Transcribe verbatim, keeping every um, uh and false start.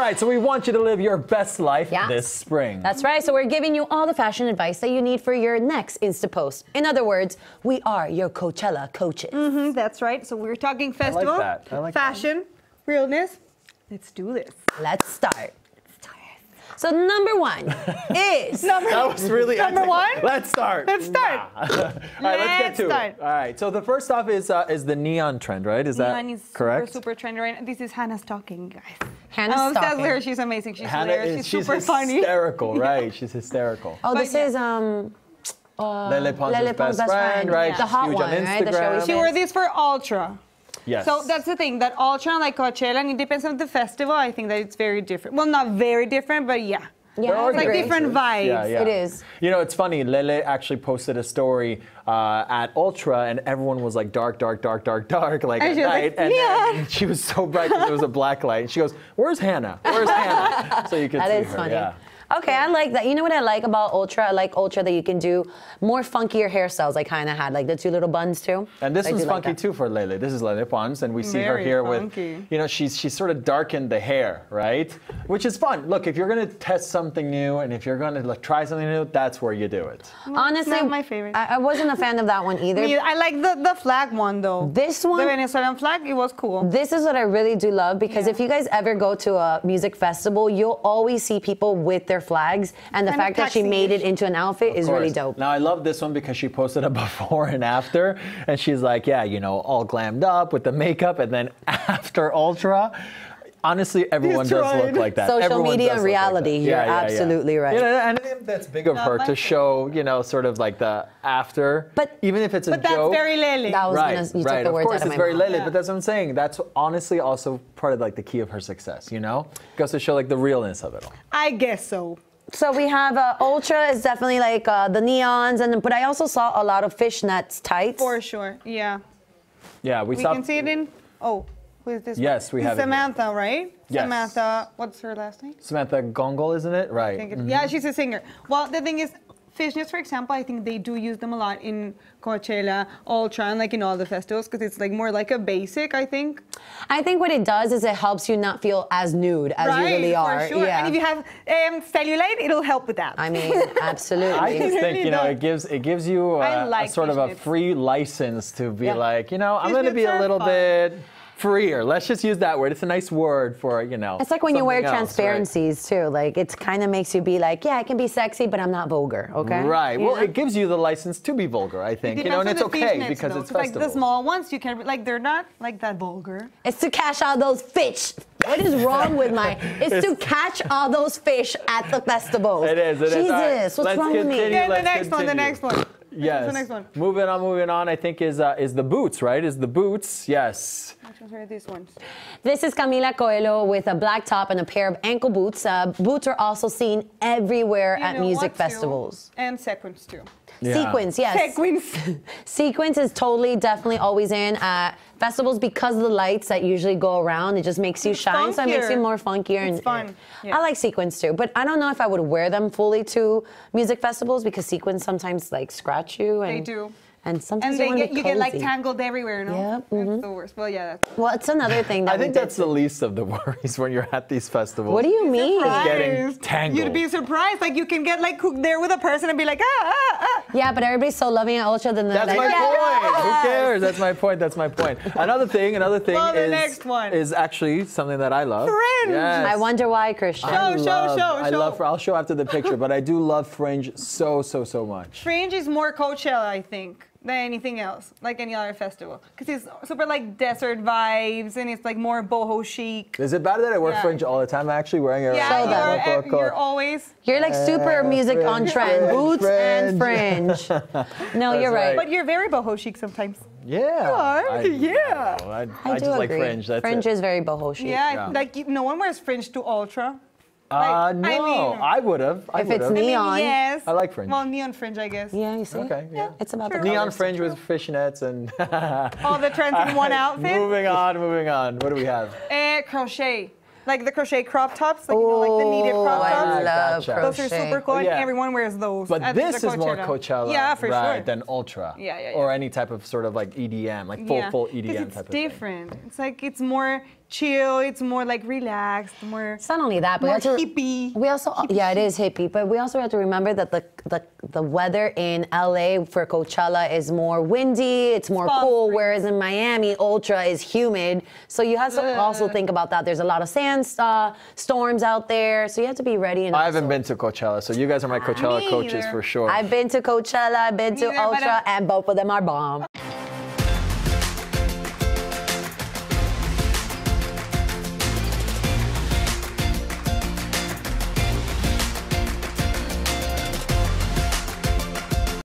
right, so we want you to live your best life Yeah. this spring. That's right. So we're giving you all the fashion advice that you need for your next Insta post. In other words, we are your Coachella coaches. Mm-hmm, that's right. So we're talking festival, that. I like fashion, realness. Let's do this. Let's start. So number one is Number, That was really number epic. one. Let's start. Let's start. All right, let's, get Let's to start. it. All right, so the first off is uh, is the neon trend, right? Is that Neon is correct? super, super trendy right now. This is Hannah Stalking, guys. Hannah I'm obsessed Stocking. with her. She's amazing. She's Hannah hilarious. is She's she's super funny. hysterical, right? She's hysterical. Oh, this But yeah. is um uh, Lele Pons' Lele best, Pons' best friend, friend. right? The She's hot huge one, on right? The show Instagram. we She wore this for Ultra. Yes. So that's the thing, that Ultra, like Coachella, and it depends on the festival. I think that it's very different. Well, not very different, but yeah. Yeah, There are it's like great. different vibes. Yeah, yeah. It is. You know, it's funny. Lele actually posted a story uh, at Ultra, and everyone was like dark, dark, dark, dark, dark, like And at she was night. like, and "Neon." then she was so bright because there was a black light. And she goes, "Where's Hannah? Where's Hannah?" So you can That see is her. funny. Yeah. Okay, I like that. You know what I like about Ultra? I like Ultra that you can do more funkier hairstyles. I kind of had like the two little buns too. And this I was do like funky that. too for Lele. This is Lele Pons, and we see her Very here funky. with, you know, she's she's sort of darkened the hair, right? Which is fun. Look, if you're gonna test something new, and if you're gonna like, try something new, that's where you do it. Honestly, Not my favorite. I, I wasn't a fan of that one either. Me- I like the, the flag one, though. This one- The Venezuelan flag, it was cool. This is what I really do love because Yeah. if you guys ever go to a music festival, you'll always see people with their flags, and the Kind of fact that she made it taxi-ish. into an outfit is really dope. Now I love this one because she posted a before and after, and she's like, yeah, you know, all glammed up with the makeup, and then after Ultra. Honestly, everyone does Destroyed. look like that. Social Everyone media does and look like reality, that. you're absolutely right. You know, and I think that's big of Not her my to favorite. show, you know, sort of like the after. But- even if it's a But that's joke. very Lele. That was right, gonna, you right. took the Of words course, out of it's my very mouth. Lele, Yeah. but that's what I'm saying. That's honestly also part of like the key of her success. You know, goes to show like the realness of it all. I guess so. So we have uh, Ultra is definitely like uh, the neons, and but I also saw a lot of fishnets tights. For sure. Yeah. Yeah, we, We saw. can see it in. Oh, who is this? Yes, we It's have it here. Samantha, right? Yes. Samantha. What's her last name? Samantha Gongol, isn't it? Right. I think it- Yeah, she's a singer. Well, the thing is, fishnets, for example, I think they do use them a lot in Coachella, Ultra, and like in all the festivals because it's like more like a basic, I think. I think what it does is it helps you not feel as nude as right, you really are. for sure. Yeah. And if you have um, cellulite, it'll help with that. I mean, absolutely. I just It think really you know does. it gives it gives you I uh, a like sort of a fishnets. free license to be Yeah. like, you know, I'm going to be Fishnets a are little fun. bit freer. Let's just use that word. It's a nice word for, you know. It's like when you wear something else, right? transparencies too. Like it kind of makes you be like, yeah, I can be sexy, but I'm not vulgar. Okay. Right. You Well, know? it gives you the license to be vulgar, I think. You know, and it's Depends on the okay fishnets, because though. it's 'Cause, like festival. the small ones, you can like they're not like that vulgar. It's to catch all those fish. What is wrong with my? It's to catch all those fish at the festival. It is. It is. Jesus, All right, what's let's wrong with me? continue. Yeah, the let's next one, the continue. next one. Yes. the next one? Moving on, moving on. I think is uh, is the boots, right? Is the boots? Yes. Which ones are these ones? This is Camila Coelho with a black top and a pair of ankle boots. Uh, boots are also seen everywhere You at know music what, too? festivals. And sequins too. Yeah. Sequins, yes. Sequins. Sequins is totally, definitely always in at festivals because of the lights that usually go around. It just makes you It's shine, so it makes you funkier. more funkier. It's and fun, yeah. I like sequins too, but I don't know if I would wear them fully to music festivals because sequins sometimes like scratch you. And, They do. And sometimes And you they want to get be you get like cozy. tangled everywhere, no? Yep, That's mhm. the worst. Well, yeah. That's Well, it's another thing that I we think did that's the too. least of the worries when you're at these festivals. What do you mean? getting Surprised. tangled. You'd be surprised. Like you can get like cooked there with a person and be like, ah, ah, ah. Yeah, but everybody's so loving at Ultra, then they're That's like, my "Yeah." point. Who cares? That's my point. That's my point. Another thing, another thing Well, the is next one. is actually something that I love. Fringe. Yes. I wonder why, Christian. Show, I show, love- show, I show. love. I'll show after the picture, but I do love Fringe so, so, so much. Fringe is more Coachella, I think, than anything else, like any other festival, because it's super like desert vibes and it's like more boho chic. Is it bad that I wear Yeah. Fringe all the time? I'm actually wearing it. Yeah, right Show now. them. you're, Cool, cool. you're always. You're like super Uh, music on fringe, trend. fringe, Boots and fringe. fringe. No, That's you're right. right. But you're very boho chic sometimes. Yeah. are? I, Yeah. no, I, I, I do just like agree. Fringe. That's Fringe it. is very boho chic. Yeah, Yeah. like you- no one wears Fringe to Ultra. Uh, like, no, I mean- I would have. I If it's would've. neat- Neon. I mean, yes. I like Fringe. Well, neon Fringe, I guess. Yeah, you see? Okay, yeah. It's about Sure. the Neon colors. Fringe with fishnets and. All the trends in one outfit. Moving on, moving on. What do we have? Eh, crochet. Like the crochet crop tops, like you know, like the needed crop Oh, I tops. love Gotcha. Those are crochet. super cool, Oh, and yeah. everyone wears those. But at this the is more Coachella, Yeah, for right, sure. than Ultra. Yeah, yeah, yeah. Or any type of sort of like E D M, like full, Yeah, full 'cause E D M it's type of different. It's like it's more chill. It's more like relaxed, more. It's not only that, but more we have to, hippie. We also, Hippie yeah, it is hippie, but we also have to remember that the the, the weather in L A for Coachella is more windy, it's more Palm cool, Springs. whereas in Miami, Ultra is humid. So you have to Ugh. also think about that. There's a lot of sand uh, storms out there, so you have to be ready. And I haven't also- been to Coachella, so you guys are my Coachella Me coaches either. for sure. I've been to Coachella, I've been to Me neither, but Ultra, I- and both of them are bomb.